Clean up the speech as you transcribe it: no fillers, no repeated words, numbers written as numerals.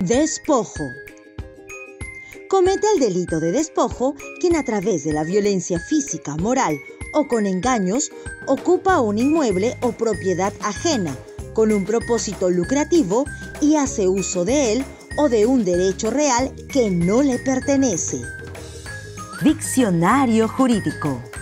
Despojo. Comete el delito de despojo quien a través de la violencia física, moral o con engaños ocupa un inmueble o propiedad ajena con un propósito lucrativo y hace uso de él o de un derecho real que no le pertenece. Diccionario jurídico.